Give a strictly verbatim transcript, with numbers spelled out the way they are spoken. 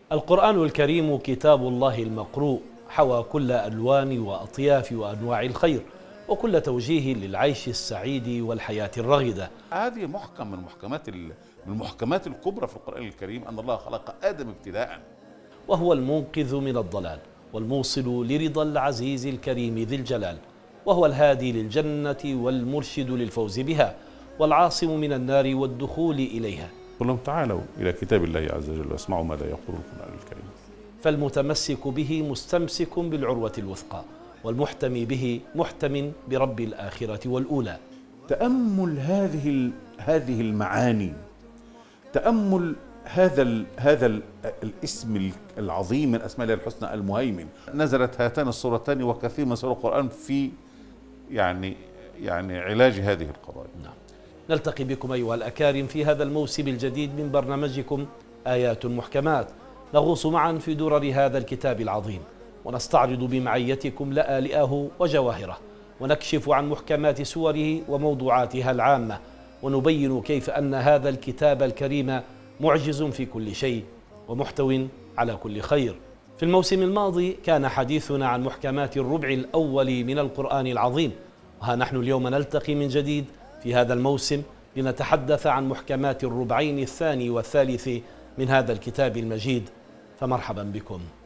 القرآن الكريم كتاب الله المقروء، حوى كل ألوان وأطياف وأنواع الخير وكل توجيه للعيش السعيد والحياة الرغدة. هذه محكم من محكمات من المحكمات الكبرى في القرآن الكريم، أن الله خلق آدم ابتداء، وهو المنقذ من الضلال والموصل لرضا العزيز الكريم ذي الجلال، وهو الهادي للجنة والمرشد للفوز بها والعاصم من النار والدخول إليها. قل لهم تعالوا إلى كتاب الله عز وجل واسمعوا ماذا يقول القرآن الكريم. فالمتمسك به مستمسك بالعروة الوثقى، والمحتمي به محتم برب الآخرة والأولى. تأمل هذه هذه المعاني، تأمل هذا ال هذا ال الاسم العظيم من أسماء الله الحسنى المهيمن. نزلت هاتان السورتان وكثير من سور القرآن في يعني يعني علاج هذه القضايا. نعم. نلتقي بكم أيها الأكارم في هذا الموسم الجديد من برنامجكم آيات محكمات، نغوص معا في درر هذا الكتاب العظيم، ونستعرض بمعيتكم لآلئه وجواهره، ونكشف عن محكمات سوره وموضوعاتها العامة، ونبين كيف أن هذا الكتاب الكريم معجز في كل شيء ومحتو على كل خير. في الموسم الماضي كان حديثنا عن محكمات الربع الأول من القرآن العظيم، وها نحن اليوم نلتقي من جديد في هذا الموسم لنتحدث عن محكمات الربعين الثاني والثالث من هذا الكتاب المجيد، فمرحبا بكم.